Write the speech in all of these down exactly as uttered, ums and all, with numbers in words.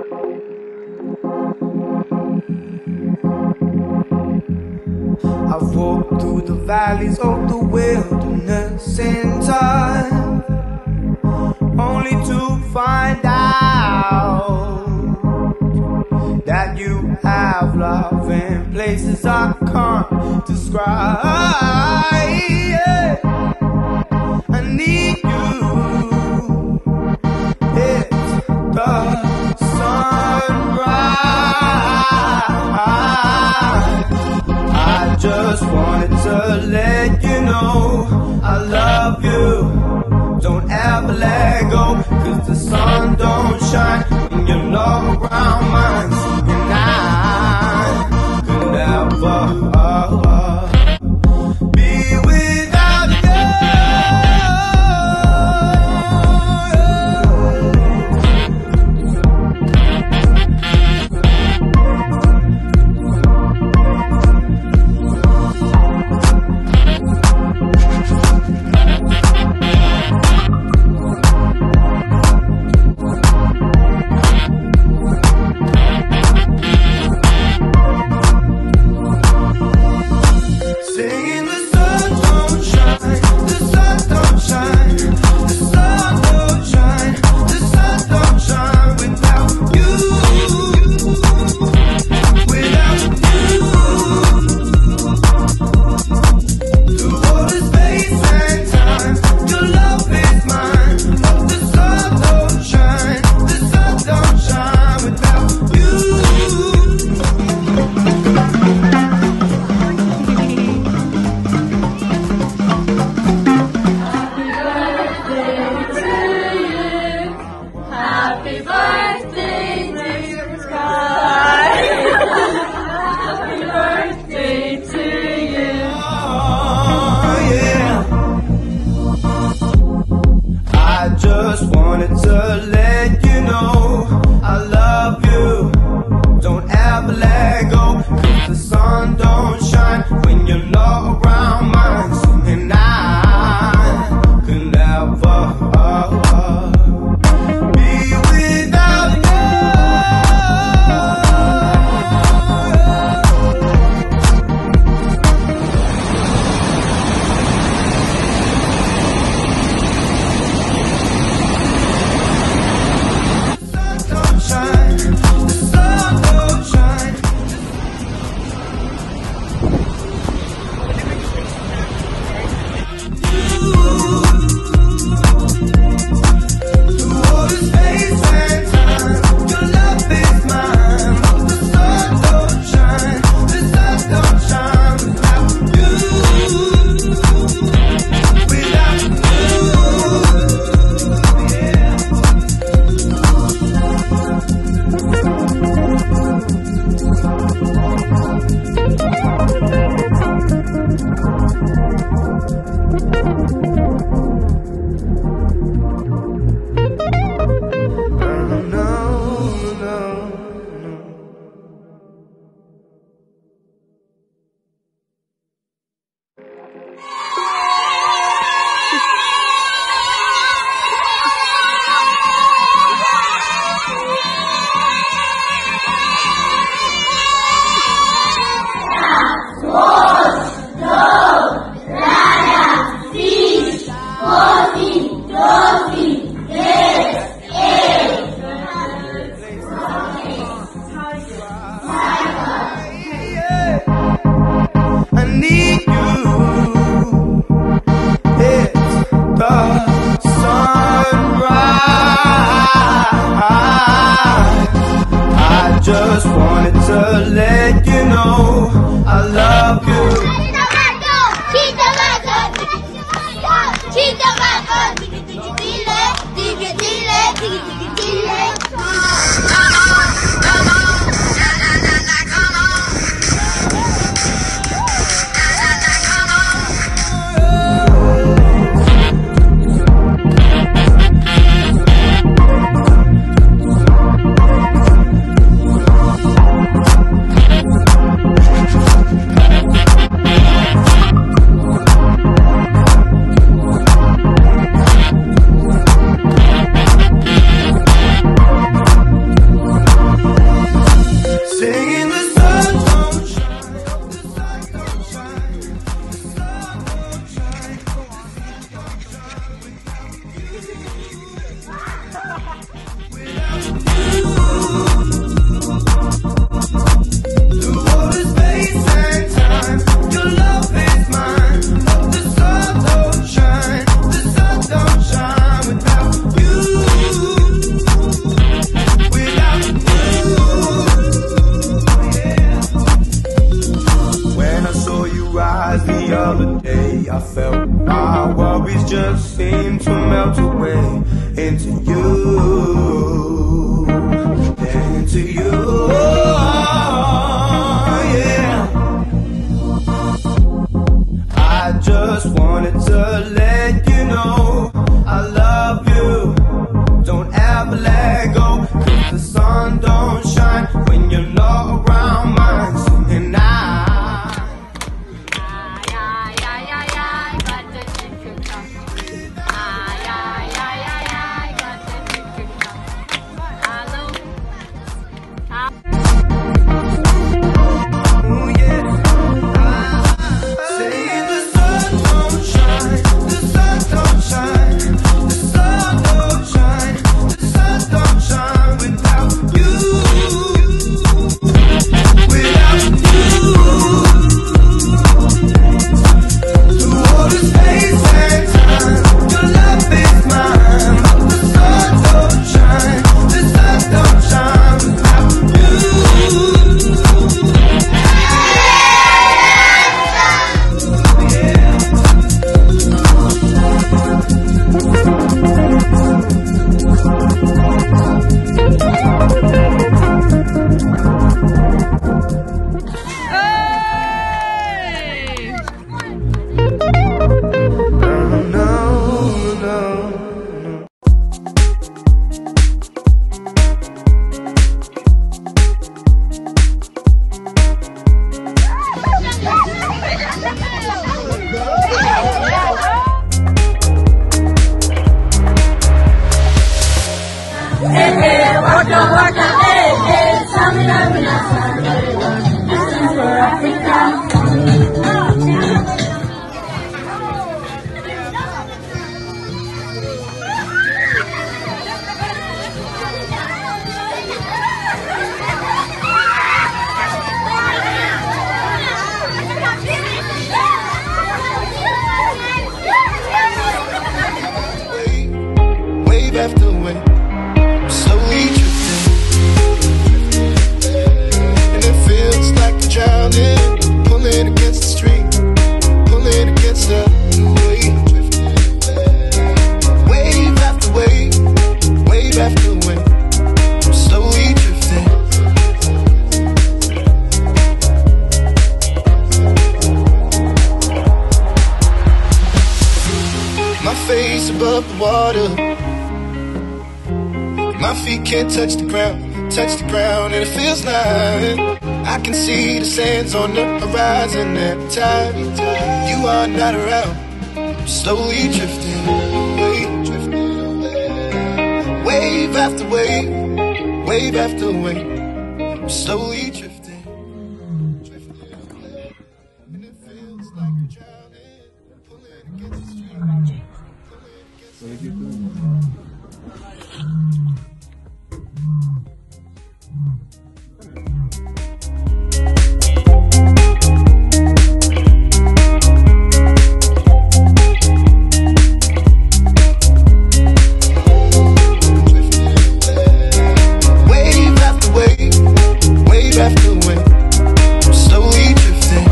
I've walked through the valleys of the wilderness in time, only to find out that you have love in places I can't describe. Yeah. I need you. It's the sunrise. I just wanted to let you know I love you. Don't ever let go, 'cause the sun don't shine when you're not around mine. And I could never be without you. Just wanted to let you know I love you. Don't ever let go, 'cause the sun don't shine when you're not around mine. And I could never be without you. You into you, into you, yeah. I just wanted to let you know I love you, don't ever let go, 'cause the sun don't shine when you're not around mine, singing I. Above the water, my feet can't touch the ground, touch the ground, and it feels like I can see the sands on the horizon every time you are not around. I'm slowly drifting away, drifting away, wave after wave, wave after wave. I'm slowly drifting, drifting away, and it feels like I'm drowning, pulling against the stream. Wave after wave, wave after wave, I'm slowly drifting.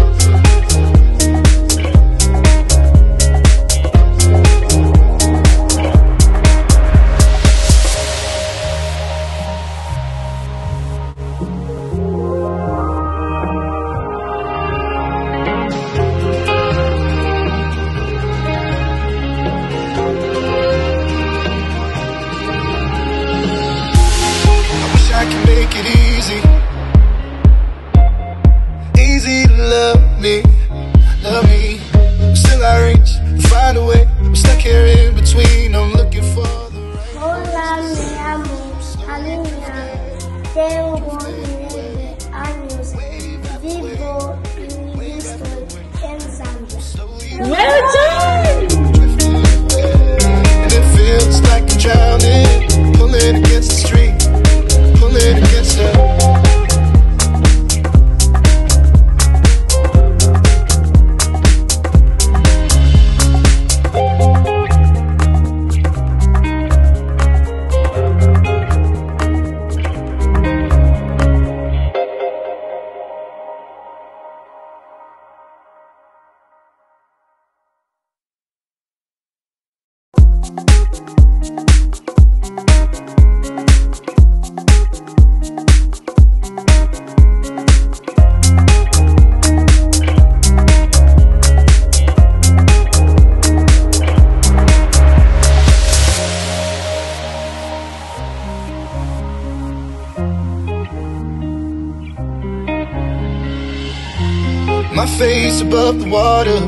My face above the water.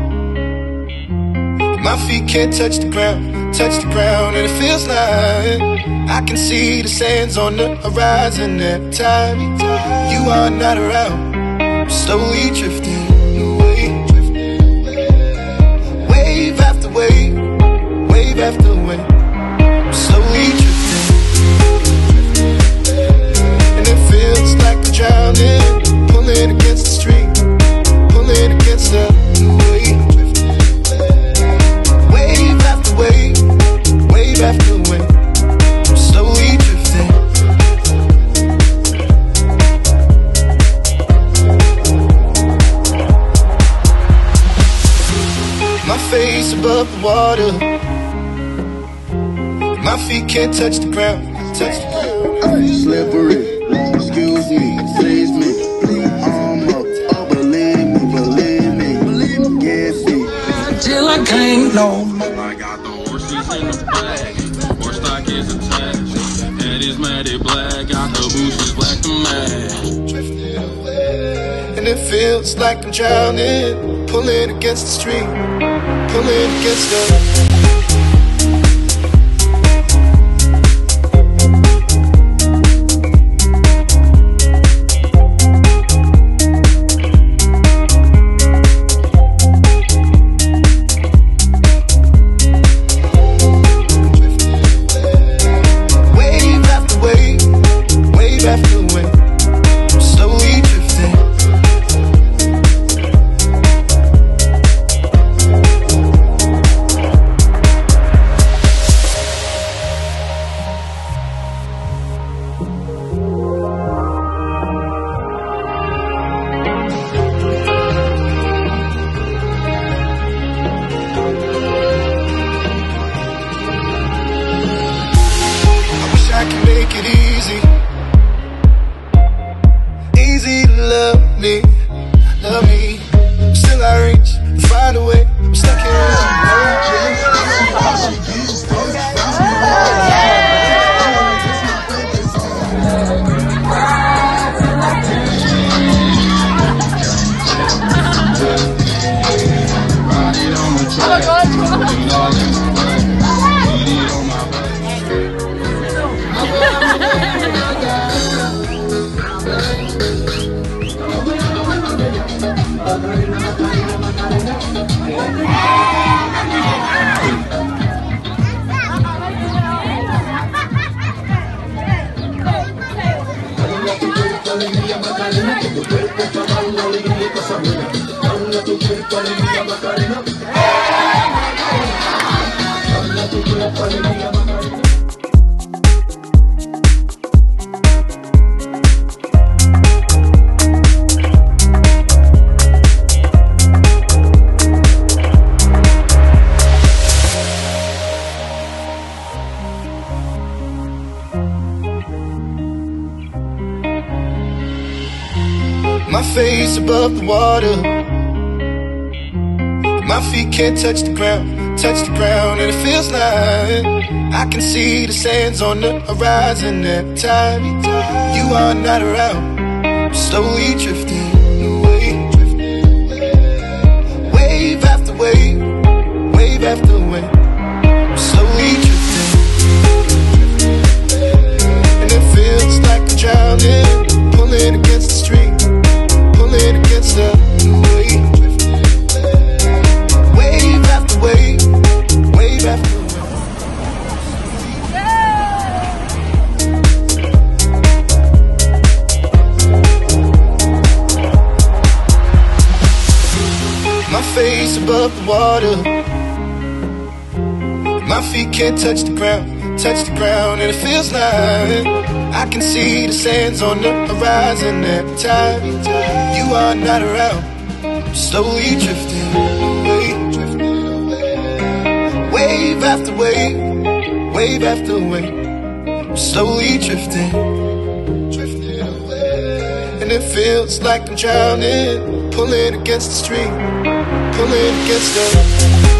My feet can't touch the ground, touch the ground, and it feels like I can see the sands on the horizon every time you are not around. I'm slowly drifting away, wave after wave, wave after wave. I'm slowly drifting, and it feels like I'm drowning, pulling against the stream, pulling against the wave. Wave, wave after wave, I'm slowly drifting. My face above the water. My feet can't touch the ground, touch the ground. I'm slippery, excuse me, please me. I'm up, oh, believe me, believe me, believe me, yeah, see. Till I can't no more. I got the horses in the back, horse stock is attached. Head is matted black, got the bushes black to match. Drifting away, and it feels like I'm drowning, pulling against the stream, pulling against the. I can make it easy, easy to love me, love me. Still I reach, find a way, I'm stuck here. My face above the water. My feet can't touch the ground, touch the ground, and it feels like I can see the sands on the horizon every time you are not around. I'm slowly drifting away, wave after wave, wave after wave. I'm slowly drifting, and it feels like I'm drowning, pulling against the stream, pulling against the wave. Wave after wave, wave after wave. My face above the water. My feet can't touch the ground, touch the ground, and it feels like I can see the sands on the horizon every time you are not around. I'm slowly drifting away, drifting away. Wave after wave, wave after wave. I'm slowly drifting, drifting away. And it feels like I'm drowning, pulling against the stream, pulling against the